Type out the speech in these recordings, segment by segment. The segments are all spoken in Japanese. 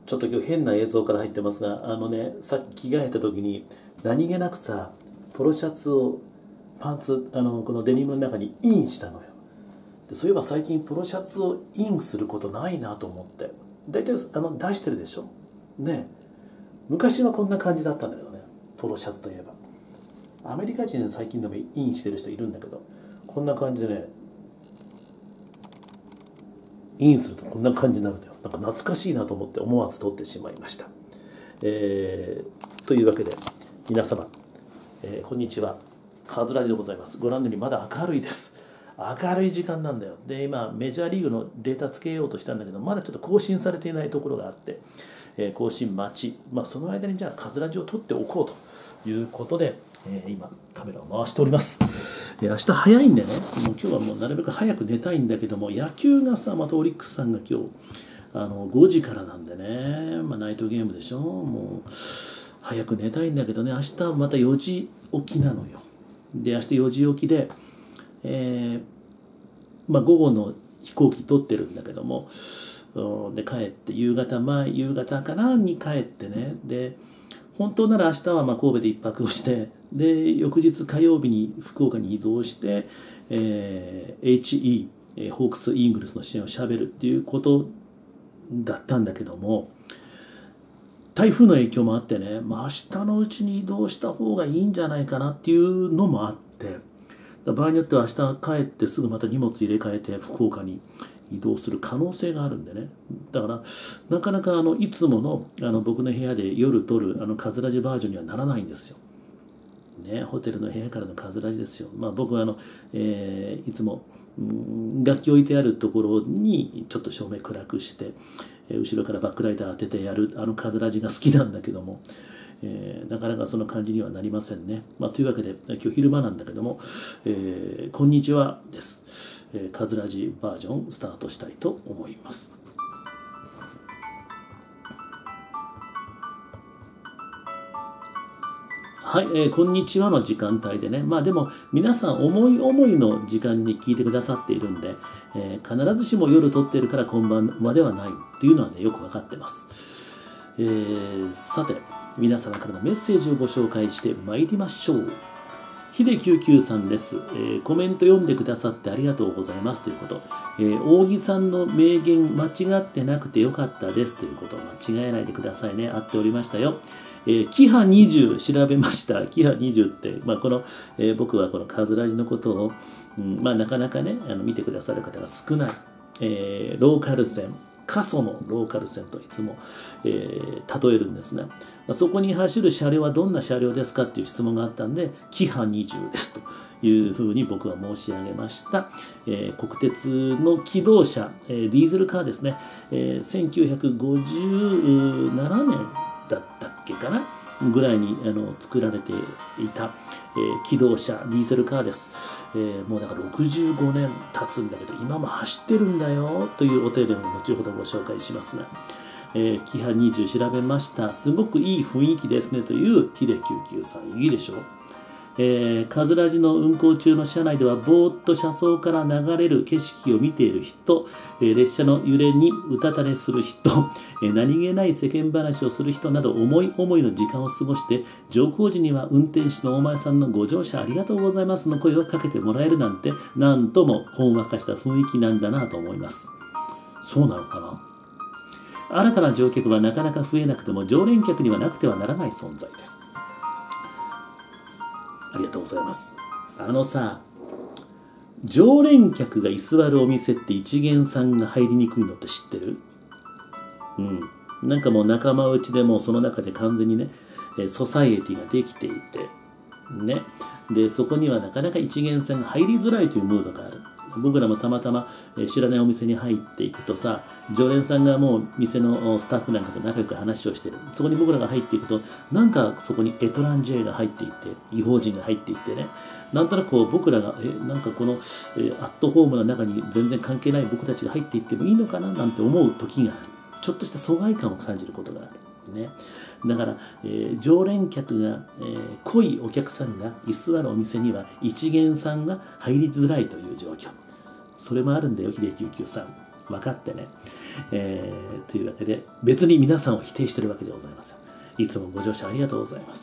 ちょっと今日変な映像から入ってますが、さっき着替えた時に何気なくさ、ポロシャツをパンツ、このデニムの中にインしたのよ。でそういえば最近ポロシャツをインすることないなと思って。大体出してるでしょ。ね。昔はこんな感じだったんだけどね、ポロシャツといえば。アメリカ人で最近でもインしてる人いるんだけど、こんな感じでね、インするとこんな感じになるんだよ。なんか懐かしいなと思って思わず撮ってしまいました。というわけで皆様、こんにちは。カズラジでございます。ご覧のようにまだ明るいです。明るい時間なんだよ。で今メジャーリーグのデータつけようとしたんだけど、まだちょっと更新されていないところがあって、更新待ち、その間にじゃあカズラジを撮っておこうということで、今カメラを回しております。明日早いんでね、もう今日はもうなるべく早く寝たいんだけども、野球がさ、またオリックスさんが今日5時からなんでね、ナイトゲームでしょ。もう早く寝たいんだけどね、明日また4時起きなのよ。で明日4時起きで、午後の飛行機取ってるんだけども、で帰って夕方かなに帰ってね、で本当なら明日は神戸で一泊をして、で翌日火曜日に福岡に移動して、HE ホークスイーグルスの試合をしゃべるっていうことだったんだけども、台風の影響もあってね、明日のうちに移動した方がいいんじゃないかなっていうのもあって、場合によっては明日帰ってすぐまた荷物入れ替えて福岡に移動する可能性があるんでね。だからなかなかいつもの僕の部屋で夜撮るカズラジバージョンにはならないんですよ。ね、ホテルの部屋からのカズラジですよ。僕はいつも楽器置いてあるところにちょっと照明暗くして、後ろからバックライト当ててやるカズラジが好きなんだけども、なかなかその感じにはなりませんね。というわけで今日昼間なんだけども、こんにちはです。カズラジバージョンスタートしたいと思います。はい、こんにちはの時間帯でね、でも皆さん思い思いの時間に聞いてくださっているんで、必ずしも夜撮ってるからこんばんはではないっていうのはね、よく分かってます。さて、皆様からのメッセージをご紹介してまいりましょう。ひで99さんです、コメント読んでくださってありがとうございますということ、大木さんの名言間違ってなくてよかったですということを間違えないでくださいね。合っておりましたよ。キハ20調べました。キハ20って、僕はこのカズラジのことを、なかなかね見てくださる方が少ない、ローカル線、過疎のローカル線といつも、例えるんですが、そこに走る車両はどんな車両ですかっていう質問があったんで、キハ20ですというふうに僕は申し上げました。国鉄の気動車、ディーゼルカーですね、1957年だったっけかなぐらいに作られていた、気動車ディーゼルカーです。もうだから65年経つんだけど今も走ってるんだよというお手伝いを後ほどご紹介しますが、キハ20調べました。すごくいい雰囲気ですねというヒデ99さん、いいでしょう。カズラジの運行中の車内ではぼーっと車窓から流れる景色を見ている人、列車の揺れにうたた寝する人、何気ない世間話をする人など思い思いの時間を過ごして、乗降時には運転手の大前さんのご乗車ありがとうございますの声をかけてもらえるなんて、なんともほんわかした雰囲気なんだなと思います。そうなのかな。新たな乗客はなかなか増えなくても常連客にはなくてはならない存在です。ありがとうございます。常連客が居座るお店って一元さんが入りにくいのって知ってる？なんかもう仲間内でもその中で完全にね、ソサイエティができていてね、でそこにはなかなか一元さんが入りづらいというムードがある。僕らもたまたま知らないお店に入っていくとさ、常連さんがもう店のスタッフなんかと仲良く話をしてる。そこに僕らが入っていくと、なんかそこにエトランジェが入っていって違法人が入っていってね、なんとなくこう僕らがなんかこのアットホームの中に全然関係ない僕たちが入っていってもいいのかななんて思う時がある。ちょっとした疎外感を感じることがあるね。だから、常連客が、濃いお客さんが居座るお店には一元さんが入りづらいという状況。それもあるんだよ、秀99さん。 分かってね。というわけで、別に皆さんを否定しているわけでございますよ。いつもご乗車ありがとうございます。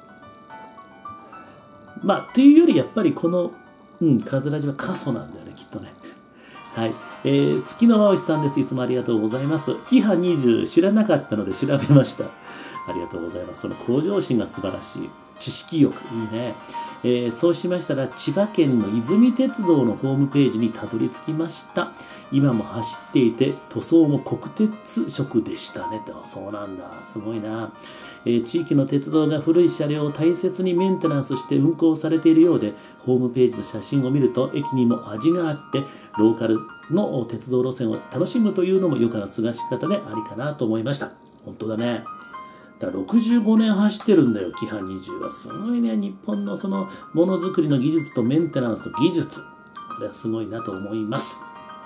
まあ、というよりやっぱりこの、カズラジは過疎なんだよね、きっとね。はい。月のまおしさんです。いつもありがとうございます。キハ20知らなかったので調べました。ありがとうございます。その向上心が素晴らしい。知識欲、いいね。そうしましたら、千葉県の泉鉄道のホームページにたどり着きました。今も走っていて、塗装も国鉄色でしたね。そうなんだ。すごいな。地域の鉄道が古い車両を大切にメンテナンスして運行されているようで、ホームページの写真を見ると、駅にも味があって、ローカルの鉄道路線を楽しむというのも余暇の過ごし方でありかなと思いました。本当だね。だから65年走ってるんだよ、キハ20は。すごいね、日本のそのものづくりの技術とメンテナンスと技術。これはすごいなと思います。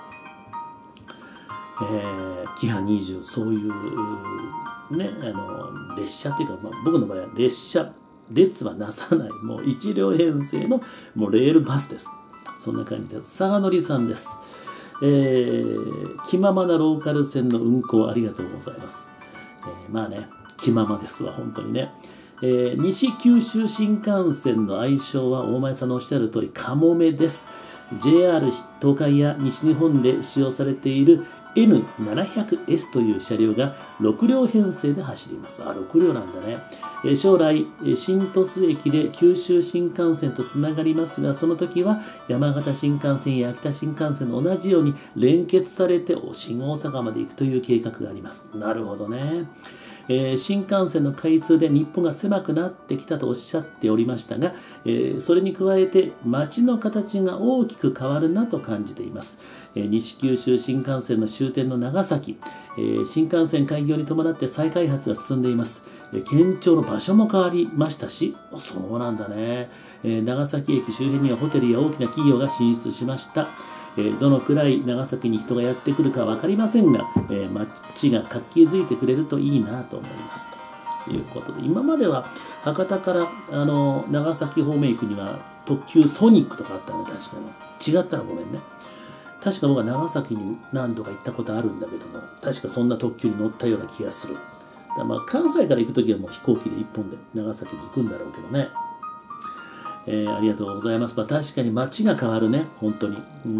キハ20、そういう、ね、列車っていうか、僕の場合は列はなさない、もう1両編成のもうレールバスです。そんな感じです。佐賀のりさんです。気ままなローカル線の運行ありがとうございます。まあね、気ままですわ、本当にね。西九州新幹線の愛称は大前さんのおっしゃる通り、かもめです。JR 東海や西日本で使用されている N700S という車両が6両編成で走ります。6両なんだね。将来、新鳥栖駅で九州新幹線とつながりますが、その時は山形新幹線や秋田新幹線と同じように連結されて新大阪まで行くという計画があります。なるほどね。新幹線の開通で日本が狭くなってきたとおっしゃっておりましたが、それに加えて街の形が大きく変わるなと感じています。西九州新幹線の終点の長崎、新幹線開業に伴って再開発が進んでいます。県庁の場所も変わりましたし、そうなんだね。長崎駅周辺にはホテルや大きな企業が進出しました。どのくらい長崎に人がやってくるか分かりませんが、街が活気づいてくれるといいなと思いますということで、今までは博多から長崎方面行くには特急ソニックとかあったよね、確かに。違ったらごめんね。確か僕は長崎に何度か行ったことあるんだけども、確かそんな特急に乗ったような気がする。関西から行くときはもう飛行機で1本で長崎に行くんだろうけどね。ありがとうございます。確かに街が変わるね、本当に。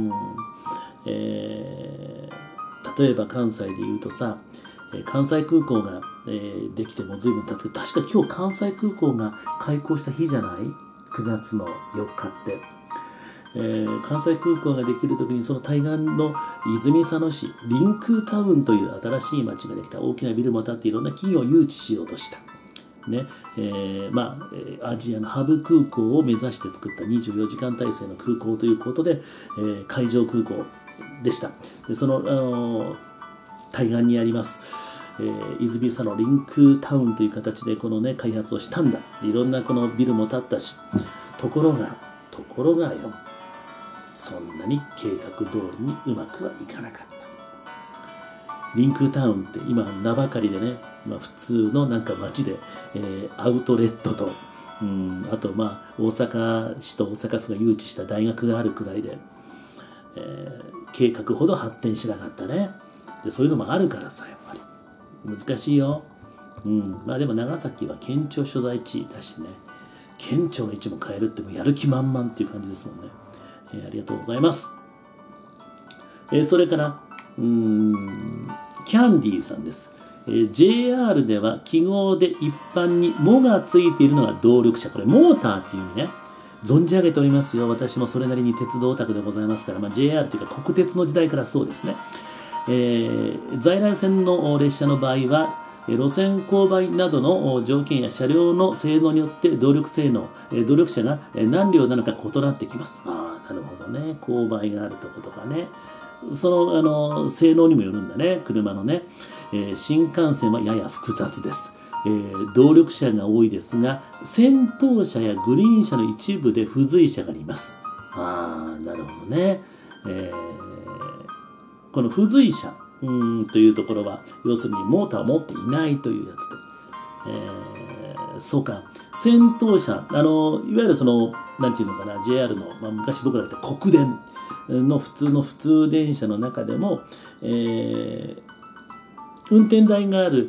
例えば関西で言うとさ、関西空港が、できても随分経つけど、確か今日関西空港が開港した日じゃない ?9 月の4日って。関西空港ができるときにその対岸の泉佐野市リンクータウンという新しい町ができた。大きなビルも建っていろんな企業を誘致しようとした。ねアジアのハブ空港を目指して作った24時間体制の空港ということで、海上空港でした。でその対岸にあります、泉佐野リンクータウンという形でこのね開発をしたんだ。いろんなこのビルも建ったし、ところがよ、そんなに計画通りにうまくはいかなかった。リンクータウンって今名ばかりでね、普通のなんか街で、アウトレットと、あと大阪市と大阪府が誘致した大学があるくらいで、計画ほど発展しなかったね。でそういうのもあるからさ、やっぱり難しいよ。でも長崎は県庁所在地だしね、県庁の位置も変えるってもやる気満々っていう感じですもんね。ありがとうございます。それからキャンディーさんです。JR では記号で一般に「も」がついているのが動力車。これモーターっていう意味ね。存じ上げておりますよ。私もそれなりに鉄道オタクでございますから、JR というか国鉄の時代からそうですね。在来線の列車の場合は路線勾配などの条件や車両の性能によって動力車が何両なのか異なってきます。なるほどね。勾配があるとことかね。その性能にもよるんだね、車のね。新幹線はやや複雑です。動力車が多いですが、先頭車やグリーン車の一部で付随車があります。なるほどね。この付随車というところは、要するにモーターを持っていないというやつで。そうか。先頭車、いわゆるそのなんていうのかな、JR の、昔僕らが言った国電の普通電車の中でも、運転台がある、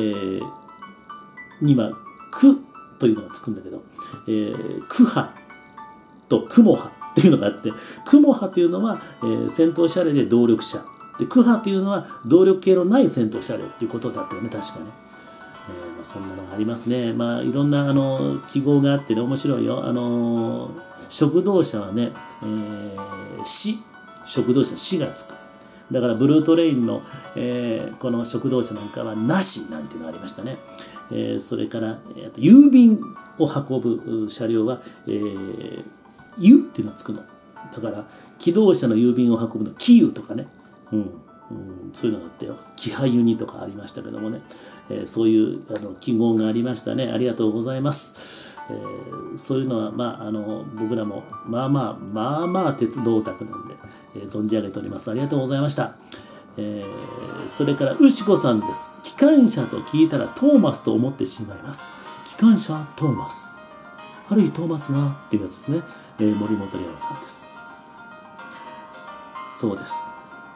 には区というのがつくんだけど、区波と雲波っていうのがあって、雲波というのは、先頭車両で動力車で、区波というのは動力系のない先頭車両っていうことだったよね、確かね。そんなのがありますね。いろんな記号があってね、面白いよ。食堂車はね、食堂車、死がつく。だからブルートレインの、この食堂車なんかはなしなんていうのがありましたね。それから、郵便を運ぶ車両は、ゆっていうのがつくの。だから機動車の郵便を運ぶの、キユとかね。そういうのがあってよ。キハユニとかありましたけどもね。そういう記号がありましたね。ありがとうございます。そういうのは、僕らもまあ鉄道オタクなんで、存じ上げております。ありがとうございました。それから牛子さんです。機関車と聞いたらトーマスと思ってしまいます。機関車トーマス、ある日トーマスがっていうやつですね。森本レオさんです。そうです。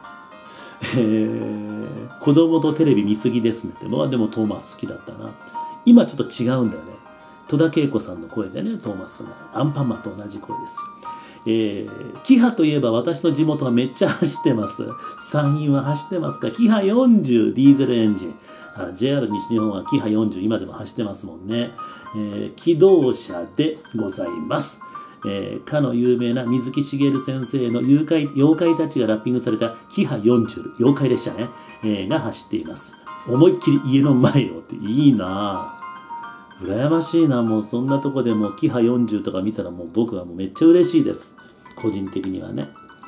子供とテレビ見すぎですねって。でもトーマス好きだったな。今ちょっと違うんだよね。戸田恵子さんの声でね、トーマスがアンパンマンと同じ声ですよ。キハといえば私の地元はめっちゃ走ってます。山陰は走ってますか。キハ40ディーゼルエンジン。JR 西日本はキハ40今でも走ってますもんね。機動車でございます。かの有名な水木しげる先生の妖怪たちがラッピングされたキハ40、妖怪列車ね、が走っています。思いっきり家の前をっていいなぁ。羨ましいな。もうそんなとこでもキハ40とか見たらもう僕はもうめっちゃ嬉しいです。個人的にはね。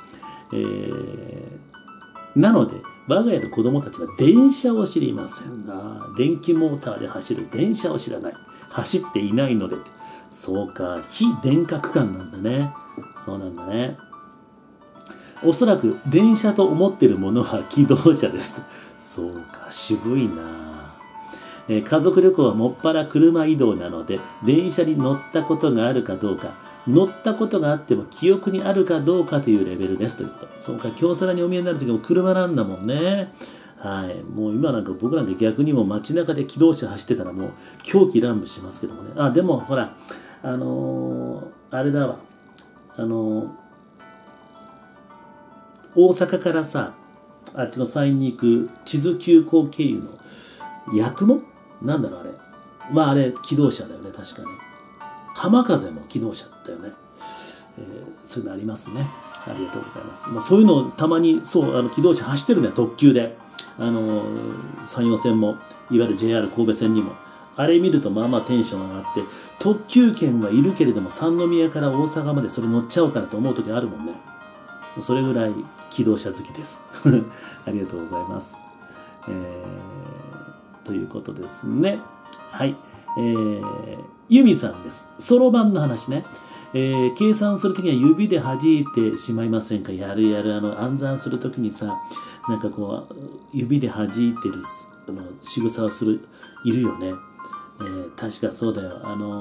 なので我が家の子供たちは電車を知りませんな。電気モーターで走る電車を知らない。走っていないので。そうか、非電化区間なんだね。そうなんだね。おそらく電車と思っているものは機動車です。そうか、渋いな。家族旅行はもっぱら車移動なので、電車に乗ったことがあるかどうか、乗ったことがあっても記憶にあるかどうかというレベルですということ。そうか、京セラにお見えになるときも車なんだもんね。はい。もう今なんか僕なんか逆にも街中で機動車走ってたらもう狂気乱舞しますけどもね。でもほら、あれだわ。大阪からさ、あっちの山陰に行く智頭急行経由の八雲なんだろうあれ。あれ機動車だよね、確かね。浜風も機動車だよね。そういうのありますね。ありがとうございます。そういうのをたまに、機動車走ってるんだよ、特急で。山陽線も、いわゆる JR 神戸線にも。あれ見るとテンション上がって、特急券はいるけれども、三宮から大阪までそれ乗っちゃおうかなと思う時あるもんね。それぐらい機動車好きです。ありがとうございます。ということですね。はい。ユミさんです。そろばんの話ね。計算するときには指で弾いてしまいませんか。やる。暗算するときにさ、なんかこう、指で弾いてる、仕草をいるよね。確かそうだよ。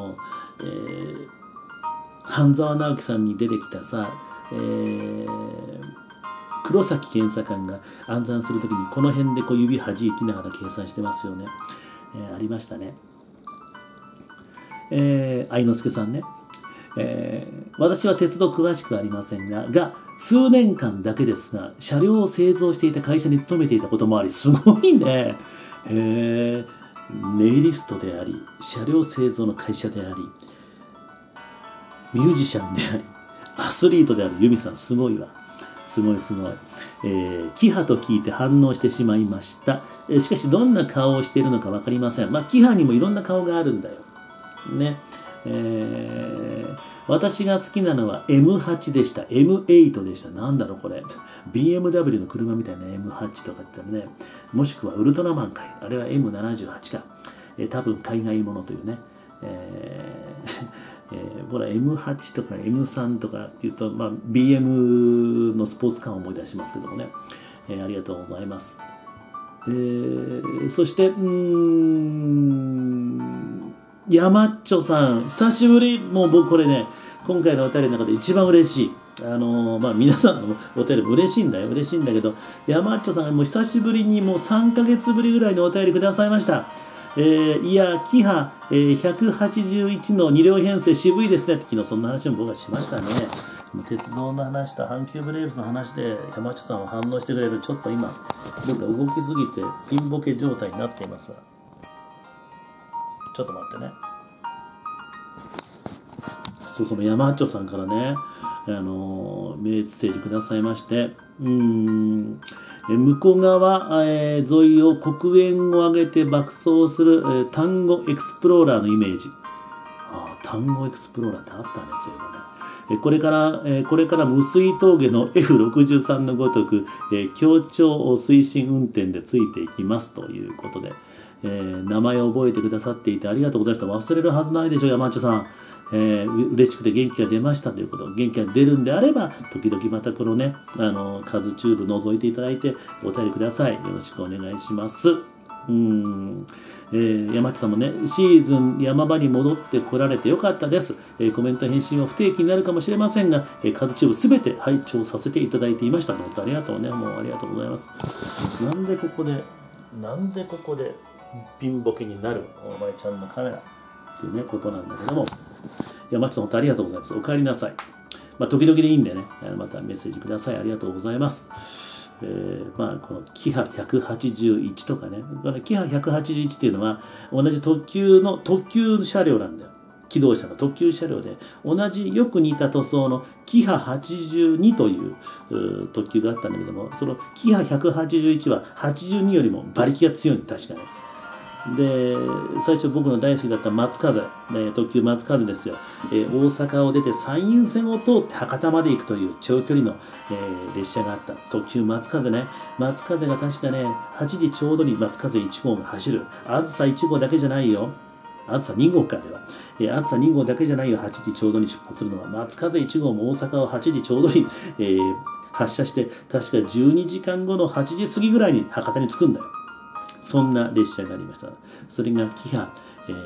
半沢直樹さんに出てきたさ、黒崎検査官が暗算するときにこの辺でこう指弾きながら計算してますよね。ありましたね。愛之助さんね。私は鉄道詳しくありませんが、数年間だけですが、車両を製造していた会社に勤めていたこともあり、すごいね。ネイリストであり、車両製造の会社であり、ミュージシャンであり、アスリートであるユミさん、すごいわ。すごい。キハと聞いて反応してしまいました。しかし、どんな顔をしているのかわかりません。キハにもいろんな顔があるんだよ。ね。私が好きなのは M8 でした。M8 でした。なんだろうこれ。BMW の車みたいな M8 とかってね。もしくはウルトラマンかい。あれは M78 か。多分海外ものというね。ほら M8 とか M3 とかっていうと、BM のスポーツカーを思い出しますけどもね。ありがとうございます。そして、ヤマッチョさん、久しぶり。もう僕これね、 今回のお便りの中で一番嬉しい。皆さんのお便りも嬉しいんだよ。嬉しいんだけど、山っちょさんがもう久しぶりにもう3ヶ月ぶりぐらいのお便りくださいました。いや、キハ、181の2両編成渋いですねって昨日そんな話も僕はしましたね。鉄道の話と阪急ブレーブスの話で山っちょさんは反応してくれる。ちょっと今、僕が動きすぎてピンボケ状態になっていますが。ちょっと待ってね。その山っちょさんからね、メッセージくださいまして、向こう側、沿いを黒煙を上げて爆走する、単語エクスプローラーのイメージ。単語エクスプローラーってあったね、そういえばね。これから無水峠の F63 のごとく、協調推進運転でついていきますということで、名前を覚えてくださっていてありがとうございました。忘れるはずないでしょ、山っちょさん。嬉しくて元気が出ましたということ。元気が出るんであれば、時々またこのね、カズチューブ覗いていただいてお便りください。よろしくお願いします。山地さんもね、シーズン山場に戻ってこられてよかったです。コメント返信は不定期になるかもしれませんが、カズチューブすべて拝聴させていただいていました。本当ありがとうね。もうありがとうございます。なんでここでピンボケになるお前ちゃんのカメラっていうね、ことなんだけども、山地さん本当ありがとうございます。お帰りなさい。時々でいいんでね、またメッセージください。ありがとうございます。このキハ181とかね、このキハ181っていうのは同じ特急車両なんだよ。機動車の特急車両で、同じよく似た塗装のキハ82という特急があったんだけども、そのキハ181は82よりも馬力が強いんだ、確かね。で、最初僕の大好きだった松風、特急松風ですよ。大阪を出て山陰線を通って博多まで行くという長距離の、列車があった。特急松風ね。松風が確かね、8時ちょうどに松風1号が走る。あずさ1号だけじゃないよ。あずさ2号か、あれは。あずさ2号だけじゃないよ。8時ちょうどに出発するのは。松風1号も大阪を8時ちょうどに、発車して、確か12時間後の8時過ぎぐらいに博多に着くんだよ。そんな列車がありました。それがキハ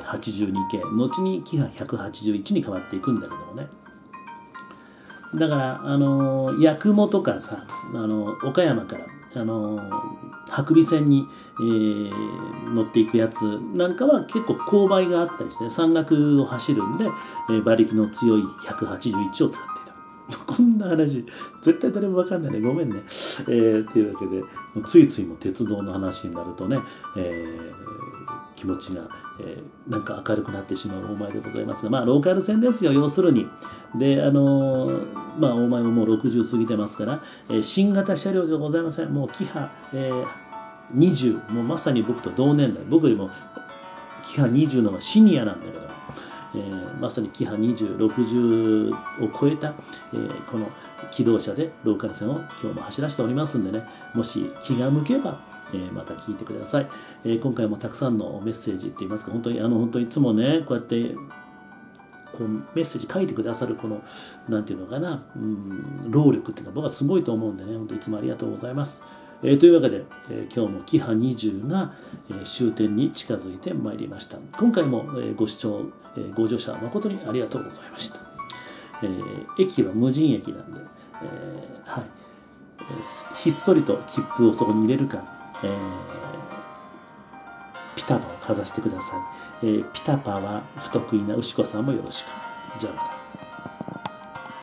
82系、後にキハ181に変わっていくんだけどもね。だから八雲とかさ、岡山から伯備線に、乗っていくやつなんかは結構勾配があったりして、ね、山岳を走るんで、馬力の強い181を使っていた。こんな話絶対誰も分かんないね、ごめんね。というわけでついついも鉄道の話になるとね、気持ちが、なんか明るくなってしまうお前でございますが、ローカル線ですよ、要するに。でお前ももう60過ぎてますから、新型車両じゃございません。もうキハ、20、もうまさに僕と同年代、僕よりもキハ20の方がシニアなんだけど、まさにキハ20、60を超えた、この機動車でローカル線を今日も走らせておりますんでね、もし気が向けば、また聞いてください。今回もたくさんのメッセージって言いますか、本当にいつもね、こうやってこうメッセージ書いてくださるこのなんていうのかな、労力っていうのは僕はすごいと思うんでね、本当いつもありがとうございます。というわけで、今日もキハ20が、終点に近づいてまいりました。今回も、ご視聴、ご乗車誠にありがとうございました。駅は無人駅なんで、ひっそりと切符をそこに入れるか、ピタパをかざしてください。ピタパは不得意な牛子さんもよろしく。じゃあまた。